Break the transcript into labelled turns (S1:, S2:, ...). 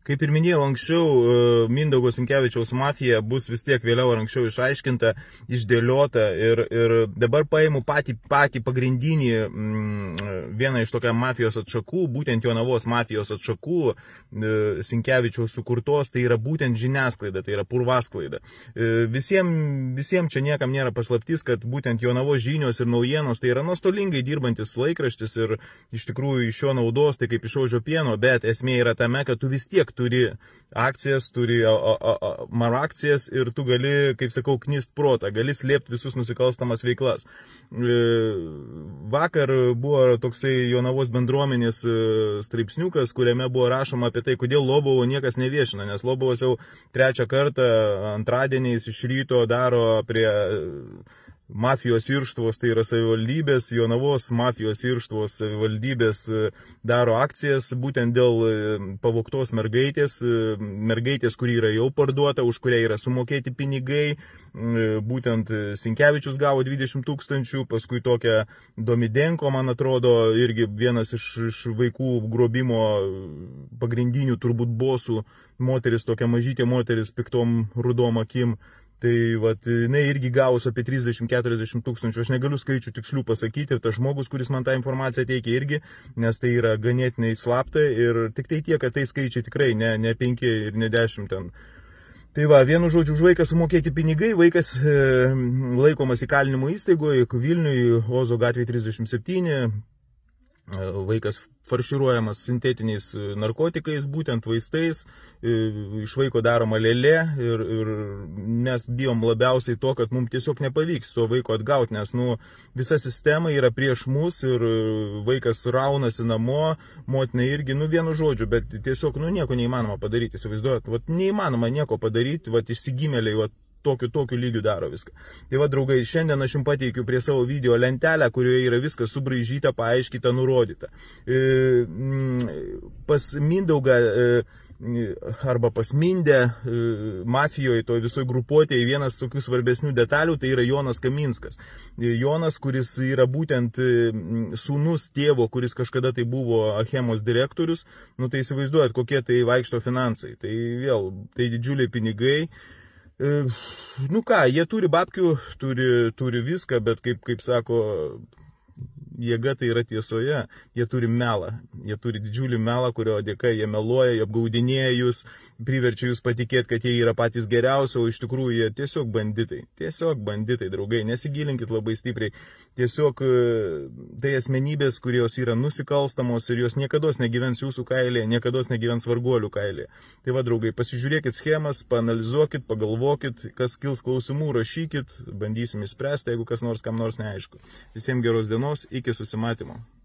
S1: Kaip ir minėjau anksčiau, Mindaugo Sinkevičiaus mafija bus vis tiek vėliau ar anksčiau išaiškinta, išdėliota ir dabar paimu patį pagrindinį vieną iš tokią mafijos atšakų, būtent Jonavos mafijos atšakų Sinkevičiaus sukurtos, tai yra būtent žiniasklaida, tai yra purvasklaida. Visiems čia niekam nėra paslaptis, kad būtent Jonavos žinios ir naujienos tai yra nuostolingai dirbantis laikraštis ir iš tikrųjų iš jo naudos, tai kaip iš ožio pieno, bet esmė yra tame, kad tu vis tiek turi akcijas, turi marakcijas ir tu gali, kaip sakau, knist protą, gali slėpti visus nusikalstamas veiklas. Vakar buvo toksai Jonavos bendruomenės straipsniukas, kuriame buvo rašoma apie tai, kodėl Lobovo niekas neviešina, nes Lobovas jau trečią kartą antradieniais iš ryto daro prie mafijos irštvos, tai yra savivaldybės, Jonavos mafijos irštvos savivaldybės daro akcijas būtent dėl pavogtos mergaitės, kuri yra jau parduota, už kurią yra sumokėti pinigai, būtent Sinkevičius gavo 20 000, paskui tokia Domidenko, man atrodo, irgi vienas iš vaikų grobimo pagrindinių turbūt bosų, moteris, tokia mažytė moteris, piktom rudom akim. Tai vat, jinai irgi gavus apie 30-40 000, aš negaliu skaičių tikslių pasakyti ir tas žmogus, kuris man tą informaciją teikia irgi, nes tai yra ganėtinai slapta ir tik tai tiek, kad tai skaičiai tikrai ne 5 ir ne 10 ten. Tai va, vienu žodžiu, už vaiką sumokėti pinigai, vaikas laikomas įkalinimo įstaigoje, Vilniuje, Ozo gatvėje 37, vaikas farširuojamas sintetiniais narkotikais, būtent vaistais, iš vaiko daroma lėlė ir mes bijom labiausiai to, kad mums tiesiog nepavyks to vaiko atgauti, nes visa sistema yra prieš mus ir vaikas raunasi namo, motina irgi, vienu žodžiu, bet tiesiog nieko neįmanoma padaryti, įsivaizduojat, neįmanoma nieko padaryti, išsigimėliai, tokiu lygiu daro viską. Tai va, draugai, šiandien aš jums pateikiu prie savo video lentelę, kurioje yra viskas subraižyta, paaiškita, nurodyta. Pas Mindaugą arba pas Mindę mafijoje, to visoje grupuotėje vienas tokių svarbesnių detalių, tai yra Jonas Kaminskas. Jonas, kuris yra būtent sūnus tėvo, kuris kažkada tai buvo Achemos direktorius, tai įsivaizduojat, kokie tai vaikšto finansai. Tai vėl, tai didžiuliai pinigai. Jie turi babkių, turi viską, bet kaip sako, jėga tai yra tiesoje, jie turi melą, jie turi didžiulį melą, kurio dėka jie meluoja, jie apgaudinėja jūs, priverčia jūs patikėti, kad jie yra patys geriausi, o iš tikrųjų jie tiesiog banditai, draugai, nesigilinkit labai stipriai, tiesiog tai asmenybės, kurios yra nusikalstamos ir jos niekados negyvens jūsų kailėje, niekados negyvens varguolių kailėje. Tai va, draugai, pasižiūrėkit schemas, paanalizuokit, pagalvokit, kas kils klausimų, rašykit, bandysim išspręsti, jeigu kas nors kam nors neaišku. Visiems geros dienos, iki susimatymo.